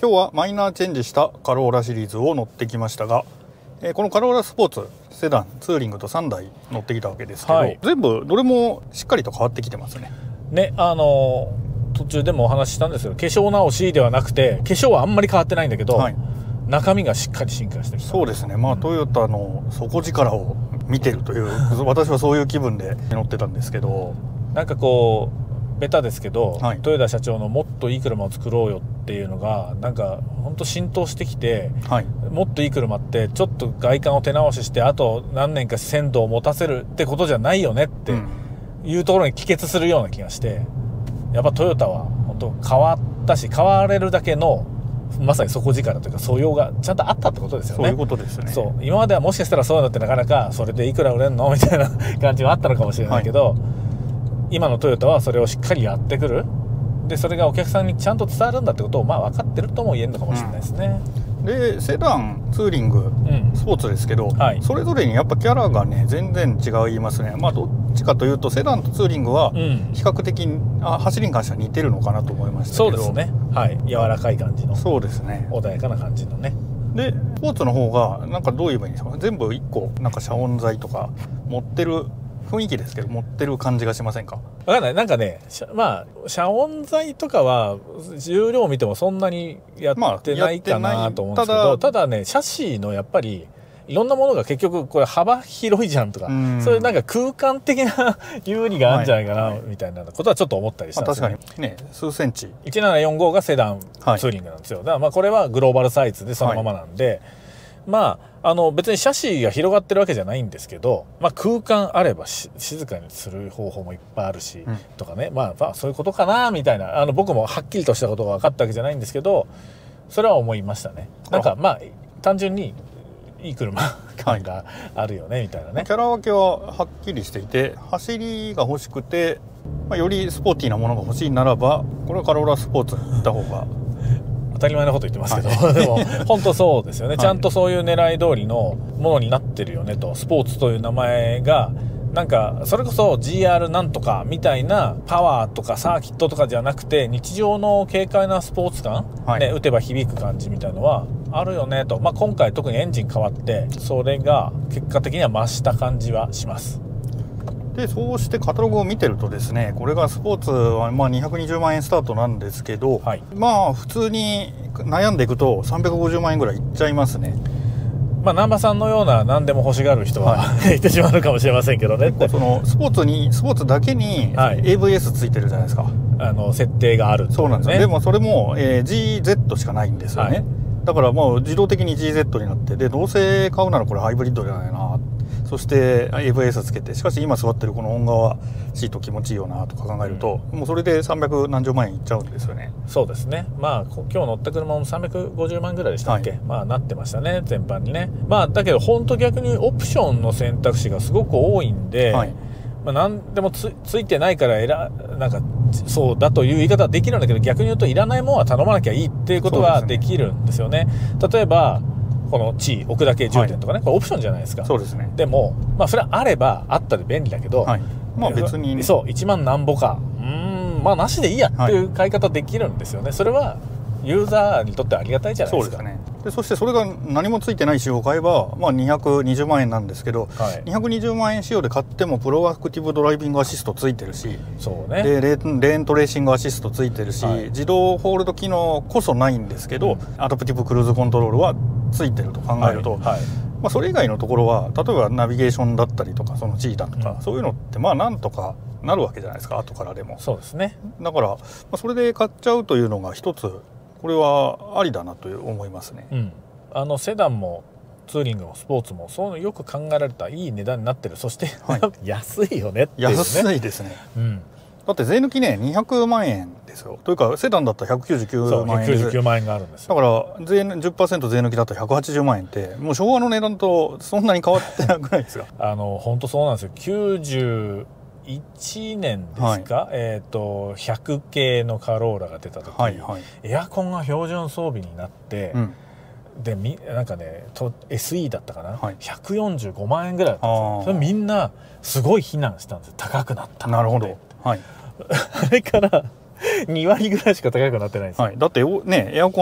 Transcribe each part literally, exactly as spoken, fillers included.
今日はマイナーチェンジしたカローラシリーズを乗ってきましたが、えー、このカローラスポーツセダンツーリングとさんだい乗ってきたわけですけど、はい、全部どれもしっかりと変わってきてますね。 ね、あの途中でもお話ししたんですけど、化粧直しではなくて化粧はあんまり変わってないんだけど、はい、中身がしっかり進化してきた。 そうですね、まあ、うん、トヨタの底力を見てるという私はそういう気分で乗ってたんですけど、 なんかこうベタですけど、はい、豊田社長のもっといい車を作ろうよっていうのがなんか本当浸透してきて、はい、もっといい車ってちょっと外観を手直ししてあと何年か鮮度を持たせるってことじゃないよねっていうところに帰結するような気がして、やっぱトヨタは本当変わったし、変われるだけのまさに底力というか素養がちゃんとあったってことですよね。 そういうことですね。 そう今まではもしかしたらそういうのってなかなかそれでいくら売れんのみたいな感じはあったのかもしれないけど、はい、今のトヨタはそれをしっかりやってくる。でそれがお客さんにちゃんと伝わるんだってことをまあ分かってるとも言えるのかもしれないですね。 うん、でセダンツーリング、うん、スポーツですけど、はい、それぞれにやっぱキャラがね全然違いますね。まあどっちかというとセダンとツーリングは比較的、うん、あ走りに関しては似てるのかなと思いましたけど。 そうですね、はい、柔らかい感じの、 そうですね、 穏やかな感じのね。 でスポーツの方がなんかどう言えばいいんですか、全部いっこなんか遮音材とか持ってる雰囲気ですけど持ってる感じがしませんか？ 分かんない、なんかね、まあ遮音材とかは重量を見てもそんなにやってないかなと思うんですけど、まあ、た, ただねシャシーのやっぱりいろんなものが結局これ幅広いじゃんとか、うんそういうなんか空間的な有利があるんじゃないかな、はい、みたいなことはちょっと思ったりしたんですよね。 まあ、確かにね数センチいちななよんごがセダンツーリングなんですよ、はい、だからまあこれはグローバルサイズでそのままなんで、はい、まあ、あの別にシャシーが広がってるわけじゃないんですけど、まあ、空間あればし静かにする方法もいっぱいあるし、うん、とかね、まあ、まあそういうことかなみたいな、あの僕もはっきりとしたことが分かったわけじゃないんですけど、それは思いましたね。なんかまあ単純にいい車感があるよね、はい、みたいなね。 キャラ分けははっきりしていて、走りが欲しくて、まあ、よりスポーティーなものが欲しいならばこれはカローラスポーツに行った方が当たり前のこと言ってますけど、はい、でも本当そうですよね、はい、ちゃんとそういう狙い通りのものになってるよねと。スポーツという名前がなんかそれこそ ジーアール なんとかみたいなパワーとかサーキットとかじゃなくて日常の軽快なスポーツ感、はいね、打てば響く感じみたいのはあるよねと、まあ、今回特にエンジン変わってそれが結果的には増した感じはします。 でそうしてカタログを見てるとですね、これがスポーツはまあにひゃくにじゅうまんえんスタートなんですけど、はい、まあ普通に悩んでいくとさんびゃくごじゅうまんえんぐらいいっちゃいますね。 まあ、南波さんのような何でも欲しがる人は、はい、言ってしまうかもしれませんけどね。 そのスポーツにスポーツだけに エーブイエス ついてるじゃないですか、 あの設定がある、ね、 そうなんですよ。でもそれも、えー、ジーゼット しかないんですよね、はい、だからもう自動的に ジーゼット になってで、どうせ買うならこれハイブリッドじゃないな、そして エーブイエス つけて、しかし今座ってるこの音側シート気持ちいいよなとか考えると、うん、もうそれでさんびゃくなんじゅうまんえんいっちゃうんですよね。 そうですね。まあ今日乗った車もさんびゃくごじゅうまんぐらいでしたっけ、はい、まあなってましたね全般にね。まあだけど本当逆にオプションの選択肢がすごく多いんで、はい、まあ、何でも つ, ついてないからえらなんかそうだという言い方はできるんだけど、逆に言うといらないものは頼まなきゃいいっていうことはできるんですよね。例えばこの地位置くだけ充電とかね、はい、これオプションじゃないですか。 そうですね。 でもまあそれはあればあったで便利だけど、はい、 まあ別に、ね、 そういちまんなんぼかうーんまあなしでいいやっていう買い方できるんですよね、はい、それはユーザーにとってありがたいじゃないですか。 そうですね。でそしてそれが何もついてない仕様を買えば、まあ、にひゃくにじゅうまんえんなんですけど、はい、にひゃくにじゅうまんえん仕様で買ってもプロアクティブドライビングアシストついてるし、 そうね、 でレーン、レーントレーシングアシストついてるし、はい、自動ホールド機能こそないんですけど、うん、アダプティブクルーズコントロールはついてると考えると、はいはい、まあ、それ以外のところは例えばナビゲーションだったりとかその G だとか、うん、そういうのってまあなんとかなるわけじゃないですか、後からでも。 そうですね。 だから、まあ、それで買っちゃうというのが一つこれはありだなと思いますね、 うん、あのセダンもツーリングもスポーツもそういうのよく考えられたいい値段になってる。そして、はい、安いよねっていうね。安いですね、うん、だって税抜きねにひゃくまんえんですよ。というかセダンだったらひゃくきゅうじゅうきゅうまんえん、 ひゃくきゅうじゅうきゅうまんえんがあるんですよ。 だから税 じゅっパーセント 税抜きだとひゃくはちじゅうまんえんってもう昭和の値段とそんなに変わってなくないですか？ あの本当そうなんですよ。きゅうじゅういちねんですか、はい、えっ、ー、とひゃく系のカローラが出た時、はいはい、エアコンが標準装備になって、うん、でみなんかねと エスイー だったかな、はい、ひゃくよんじゅうごまんえんぐらいだったんですよ。それみんなすごい非難したんですよ。高くなったなるほど、はい、 あれからにわりぐらいしか高くなってないんですよ、 はい、だってねエアコン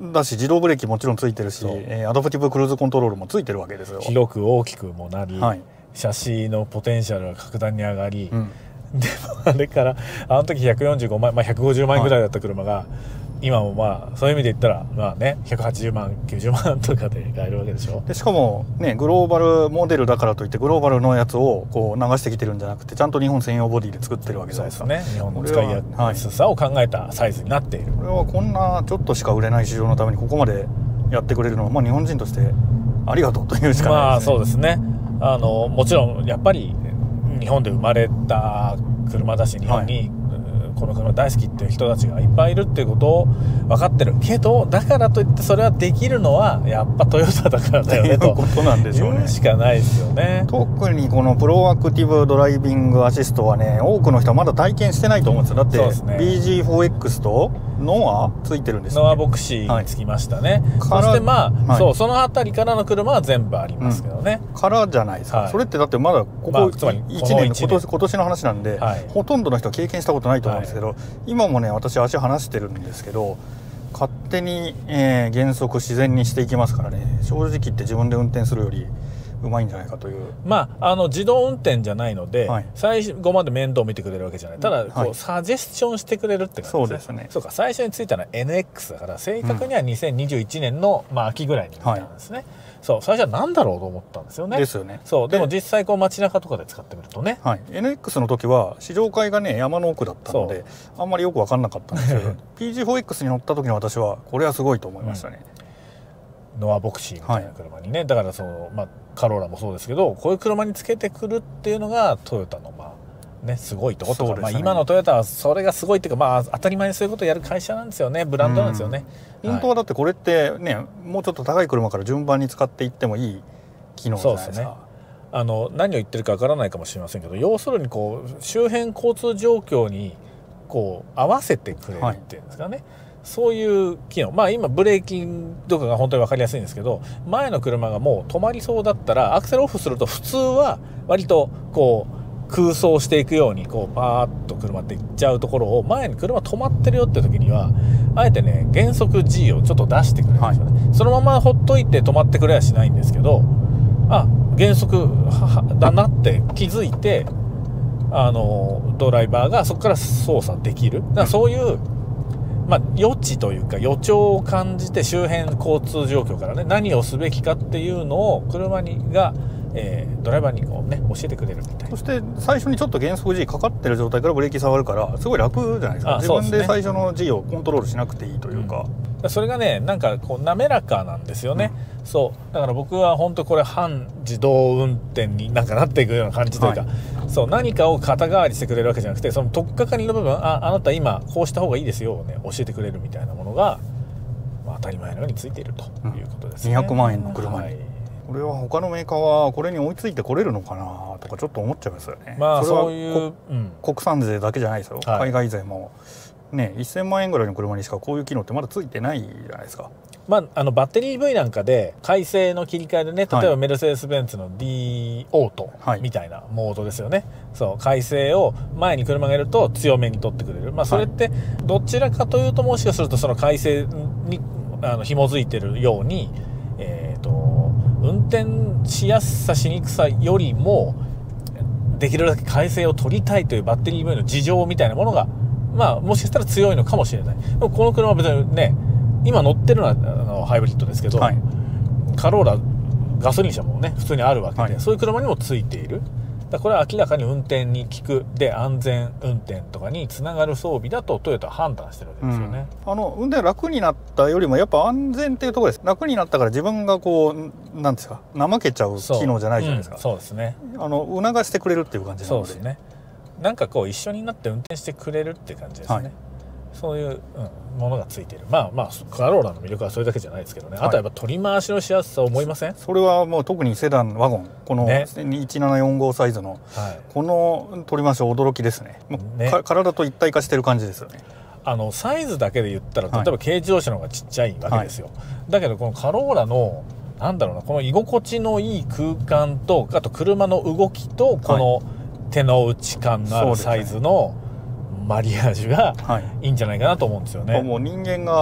だし自動ブレーキもちろんついてるし、えー、アダプティブクルーズコントロールもついてるわけですよ。 広く大きくもなり、はい、シャシーのポテンシャルが格段に上がり、うん、でもあれからあの時ひゃくよんじゅうごまん、まあ、ひゃくごじゅうまん円ぐらいだった車が、はい、今もまあそういう意味で言ったらまあねひゃくはちじゅうまんきゅうじゅうまんとかで買えるわけでしょ。 でしかもねグローバルモデルだからといってグローバルのやつをこう流してきてるんじゃなくてちゃんと日本専用ボディで作ってるわけじゃないですか。 そうですね。日本の使いやすさを考えたサイズになっている。 これはこんなちょっとしか売れない市場のためにここまでやってくれるのは、まあ、日本人としてありがとうというしかないですね。 まあそうですね。あのもちろんやっぱり日本で生まれた車だし日本に、はい、この車大好きっていう人たちがいっぱいいるっていうことを分かってるけどだからといってそれはできるのはやっぱトヨタだからだよねということなんでしょうね。 しかないですよね。 特にこのプロアクティブドライビングアシストはね多くの人はまだ体験してないと思うんですよ。だって、ね、ビージーフォーエックス とノアついてるんですよね。 ノアボクシーにつきましたね、はい、そしてまあ、はい、そうその辺りからの車は全部ありますけどね、 うん、からじゃないですか、はい、それってだってまだここいちねん、まあ、今年、今年の話なんで、はい、ほとんどの人は経験したことないと思うんですけど、はい、今もね私足離してるんですけど勝手に、えー、減速自然にしていきますからね。正直言って自分で運転するよりうまいんじゃないかという。 まああの自動運転じゃないので、はい、最後まで面倒見てくれるわけじゃない。ただこう、はい、サジェスションしてくれるって感じですね。 そうですね。 そうか最初についたのは エヌエックス だから正確にはにせんにじゅういちねんの、まあ、秋ぐらいに見たんですね、はい、そう最初は何だろうと思ったんですよね。 ですよね。 そうでも実際こう街中とかで使ってみるとね、 はい、エヌエックス の時は試乗会がね山の奥だったのであんまりよく分かんなかったんですけどピージーフォーエックス に乗った時の私はこれはすごいと思いましたね、 うん、ノアボクシーみたいな車にね、はい、だからその、まあ、カローラもそうですけどこういう車につけてくるっていうのがトヨタのまあね、すごいところとか、ねまあ、今のトヨタはそれがすごいっていうか、まあ、当たり前にそういうことをやる会社なんですよね。ブランドなんですよね。 本当はだってこれってねもうちょっと高い車から順番に使っていってもいい機能じゃないですか。そうですね。 あの何を言ってるかわからないかもしれませんけど要するにこう周辺交通状況にこう合わせてくれるっていうんですかね、はい、そういう機能。まあ今ブレーキとかが本当に分かりやすいんですけど前の車がもう止まりそうだったらアクセルオフすると普通は割とこう空走していくようにこうパーッと車っていっちゃうところを前に車止まってるよって時にはあえてね減速 G をちょっと出してくれるんですよね、はい、そのままほっといて止まってくれはしないんですけどあ減速だなって気づいてあのドライバーがそこから操作できる。だからそういう、まあ、予知というか予兆を感じて周辺交通状況からね何をすべきかっていうのを車にがえー、ドライバーにこう、ね、教えてくれるみたいな。 そして最初にちょっと減速 G かかってる状態からブレーキ触るからすごい楽じゃないですか。自分で最初の G をコントロールしなくていいというか、 うん、それがねなんかこう滑らかなんですよね、うん、そうだから僕は本当これ半自動運転になんかなっていくような感じというか、はい、そう何かを肩代わりしてくれるわけじゃなくてその取っかかりの部分 あ, あなた今こうした方がいいですよを、ね、教えてくれるみたいなものが、まあ、当たり前のようについているということですね、 うん、にひゃくまんえんの車に、はいこれは他のメーカーはこれに追いついてこれるのかなとかちょっと思っちゃいますよね。 まあそういう、 うん、国産税だけじゃないですよ、はい、海外税もねせんまんえんぐらいの車にしかこういう機能ってまだついてないじゃないですか。 まあ、あのバッテリー イーブイ なんかで改正の切り替えでね例えばメルセデス・ベンツの D オートみたいなモードですよね、はい、そう改正を前に車がいると強めに取ってくれる、まあ、それってどちらかというともしかするとその改正にあの紐づいてるようにえっと運転しやすさしにくさよりもできるだけ改正を取りたいというバッテリー イーブイ の事情みたいなものがまあもしかしたら強いのかもしれない。でもこの車は別にね今乗ってるのはあのハイブリッドですけど、はい、カローラガソリン車もね普通にあるわけで、はい、そういう車にもついている。だこれは明らかに運転に効くで安全運転とかにつながる装備だとトヨタは判断してるわけですよね、 うん、あの運転楽になったよりもやっぱ安全っていうところです。楽になったから自分がこうなんですか怠けちゃう機能じゃないじゃないですか。 そう、うん、そうですね。 あの促してくれるっていう感じなので。 そうですね。なんかこう一緒になって運転してくれるっていう感じですね、はい、そういう、うん、ものがついている。まあまあカローラの魅力はそれだけじゃないですけどね、はい、あとはやっぱ取り回しのしやすさを思いません？ それはもう特にセダンワゴンこのいちななよんごサイズの、ね、この取り回しは驚きですね。もうね体と一体化してる感じですよね。 あのサイズだけで言ったら例えば軽自動車の方がちっちゃいわけですよ、はい、だけどこのカローラのなんだろうなこの居心地のいい空間とあと車の動きとこの手の内感のあるサイズのマリアージュがいいんじゃないかなと思うんですよね、 はい、もう人間が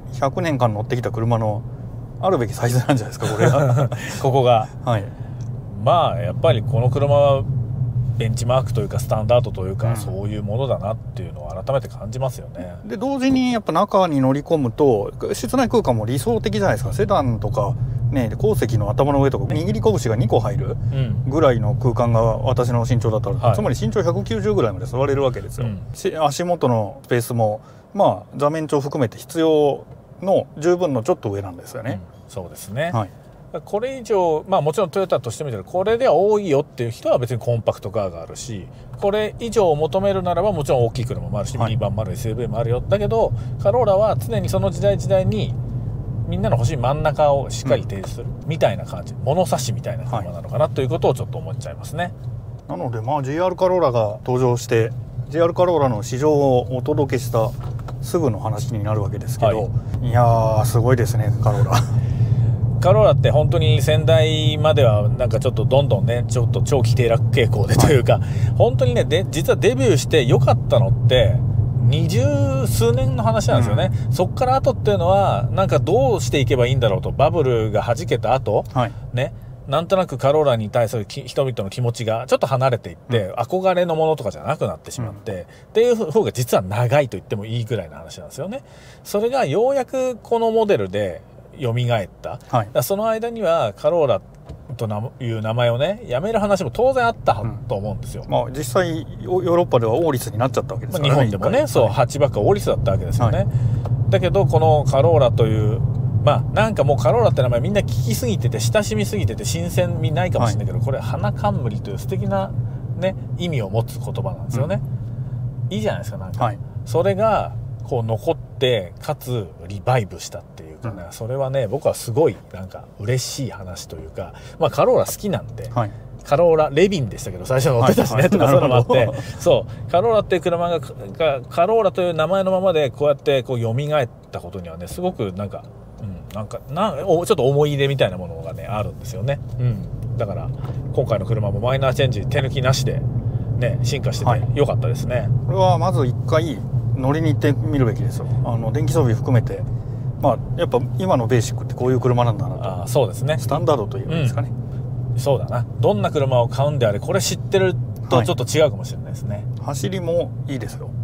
ひゃくねんかん乗ってきた車のあるべきサイズなんじゃないですか、これがここが、 はい、 まあやっぱりこの車はベンチマークというかスタンダードというか、うん、そういうものだなっていうのを改めて感じますよね。 で同時にやっぱ中に乗り込むと室内空間も理想的じゃないですか。セダンとかね、後席の頭の上とか握り拳がにこ入るぐらいの空間が私の身長だったら、うん、つまり身長ひゃくきゅうじゅうぐらいまで座れるわけですよ、うん、足元のスペースもまあ座面長含めて必要の十分のちょっと上なんですよね、 うん、そうですね、 はい、 これ以上、まあ、もちろんトヨタとしてみたらこれでは多いよっていう人は別にコンパクトカーがあるし、これ以上を求めるならばもちろん大きい車もあるし、はい、ミニバンもある エスユーブイ もあるよ。だけどカローラは常にその時代時代にみんなの欲しい真ん中をしっかり提示するみたいな感じ、うん、物差しみたいな車なのかなということをちょっと思っちゃいますね。 なのでまあ ジーアール カローラが登場して ジーアール カローラの市場をお届けしたすぐの話になるわけですけど、はい、いやーすごいですねカローラカローラって本当に先代まではなんかちょっとどんどんねちょっと長期低落傾向でというか、はい、本当にねで実はデビューして良かったのって二十数年の話なんですよね、うん、そっから後っていうのはなんかどうしていけばいいんだろうと、バブルが弾けた後、はい、ね、なんとなくカローラに対する人々の気持ちがちょっと離れていって、うん、憧れのものとかじゃなくなってしまって、うん、っていう方が実は長いと言ってもいいぐらいの話なんですよね。それがようやくこのモデルで蘇った、はい、その間にはカローラという名前をねやめる話も当然あったと思うんですよ、 うん、まあ、実際ヨーロッパではオーリスになっちゃったわけですからね。 日本でもね、そう、はい、ハッチバックはオーリスだったわけですよね、はい、だけどこのカローラというまあなんかもうカローラって名前みんな聞きすぎてて親しみすぎてて新鮮味ないかもしれないけど、はい、これ花冠という素敵なね意味を持つ言葉なんですよね、うん、いいじゃないですかなんか、はい、それがこう残ってかつリバイブしたっていうかね、うん、それはね僕はすごいなんか嬉しい話というか、まあカローラ好きなんで、はい、カローラレビンでしたけど最初乗ってたしね、はい、とかそういうのもあってそうカローラっていう車がカローラという名前のままでこうやってこう蘇ったことにはねすごくなんか、うん、なんかなちょっと思い入れみたいなものがねあるんですよね、うん、だから今回の車もマイナーチェンジ手抜きなしでね進化してて良かったですね、はい、 これはまず一回乗りに行ってみるべきですよ。あの電気装備含めて、まあ、やっぱ今のベーシックってこういう車なんだなと。 あ、そうですね、 スタンダードというんですかね、 うん、そうだな。どんな車を買うんであれこれ知ってるとちょっと違うかもしれないですね、 はい、走りもいいですよ。